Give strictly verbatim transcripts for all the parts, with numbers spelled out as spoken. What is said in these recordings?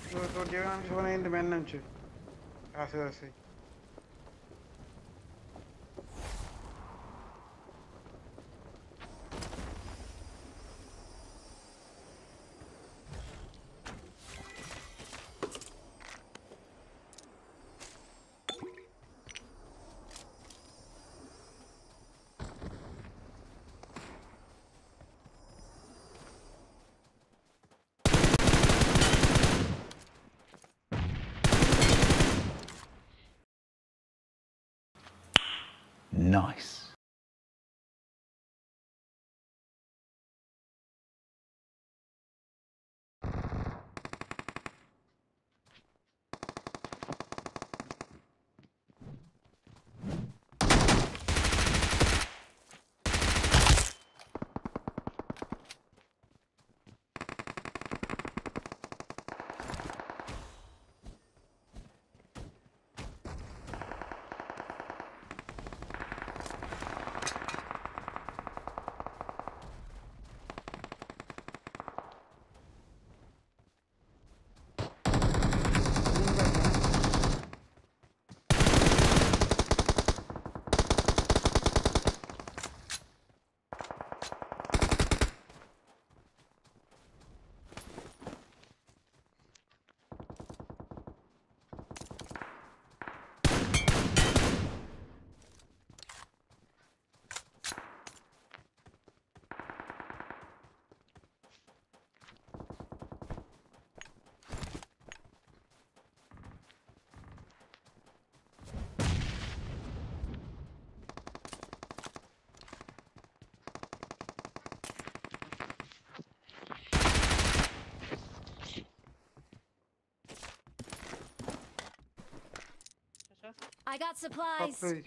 তো তোর যেখানে আমি সেখানে কিন্তু ম্যান নামছে আস্তে আস্তে। Nice. I got সব supplies. পেয়েছি।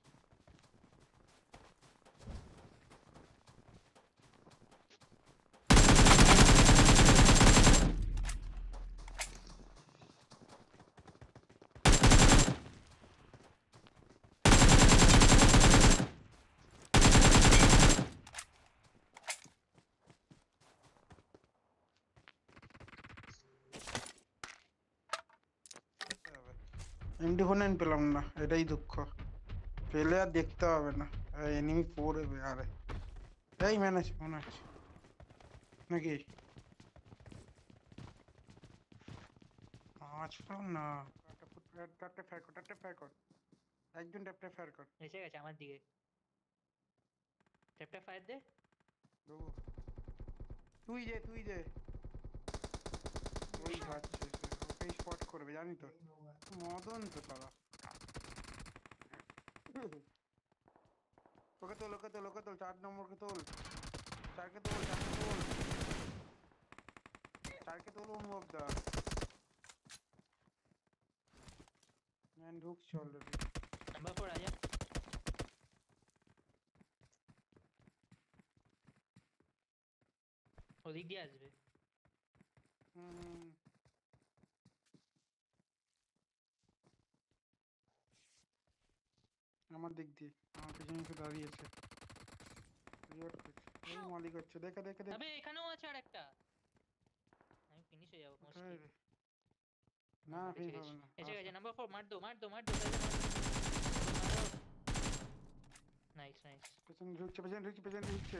এমডি ফোন পেলাম না, এটাই দুঃখ। পেলে আর দেখতে হবে না, এনিমি পড়বে আরে। এই ম্যানেজ মনে হচ্ছে নাকি আজ পেলাম না। ট্যাপটা ফায়ার কর, ট্যাপটা ফায়ার কর, একজন ট্যাপটা ফায়ার কর। এসে গেছে আমার দিকে, ট্যাপটা ফায়ার দে। দেবো, তুই যে তুই যে ওই খাচ্ছে, ওকেই স্পট করবে জানি তো। মদন তো তারা ওকে তোল, ওকে তোল, ওকে তোল, চার নম্বরকে তোল, চারকে তোল, চারকে তোল, চারকে তোল। অনুভব দা ম্যান ঢুকছে অলরেডি। নাম্বার ফোর আয়া, ওদিক দিয়ে আসবে। হুম, আমার দিক দিয়ে আমার পেছনে এসে দাঁড়িয়েছে। ওই মালিক হচ্ছে, দেখে দেখে দেখে। আবে এখানেও আছে আরেকটা, আমি ফিনিশ হয়ে যাবো কোথায় মোস্টলি। রে? না ফিনিশ হবে না। এসে গেছে আচ্ছা। নাম্বার ফোর, মার দো মার দো মার দো। Nice nice. পেছনে ঢুকছে, পেছনে ঢুকছে, পেছনে ঢুকছে।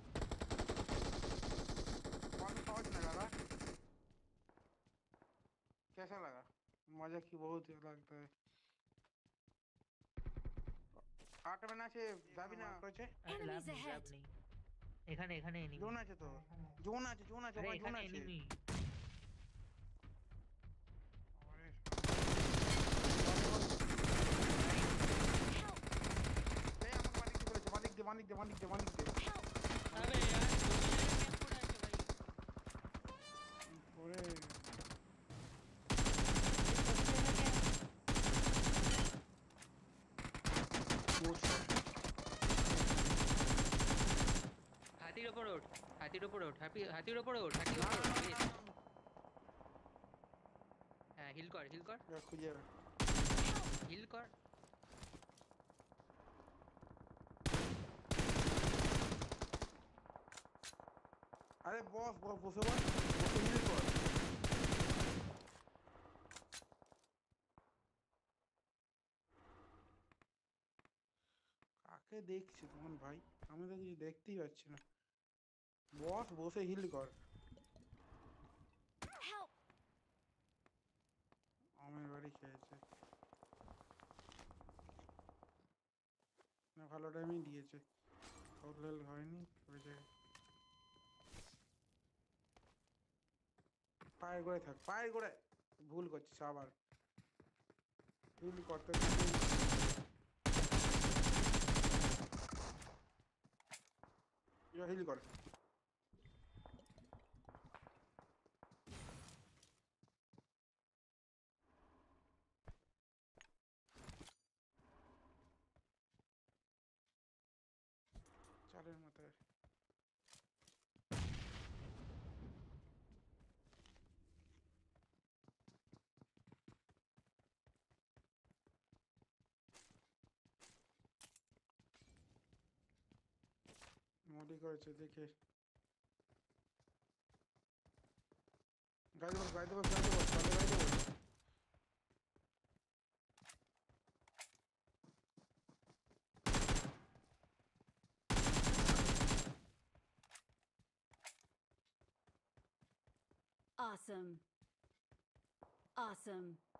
कौन समझ में लगा? कैसा लगा? मजा की बहुत लगता है। আট में না আছে যাবি না কইছে। লাভ Enemies নেই লাভ ahead. নেই, এখানে এখানে এনিমি। জোন আছে তো, জোন আছে, জোন আছে, আরে ওখানে জোন এখানে আছে। এনিমি। আরে এই আমার মালিক দিয়ে বলেছে, মালিক দে, মালিক দে, মালিক দে, মালিক দে। আবে यार পুরো আছে ভাই। ওরে হাতির উপর ওঠ, হাতির উপর ওঠ, হাতি হাতির উপর ওঠ, হাতির উপর ওঠ। হ্যাঁ হিল কর হিল কর খুঁজে হিল কর। আরে বস বস বসে বস, বসে হিল কর। কে দেখছি তখন ভাই? আমি তো কিছু দেখতেই পাচ্ছি না। বস বসে হিল কর। Help! আমের বাড়ি খেয়েছে না, ভালো টাইমই দিয়েছে। আউটলেল হয়নি ওই জায়গায়। পায়ে করে থাক, পায়ে করে। ভুল করছিস আবার। হিল করতে হিল কর। চারের মাথায় মডি করেছে দেখে। গাড়ি বস, গাড়ি বস, গাড়ি বস, তাহলে গাড়ি বস। Awesome. Awesome.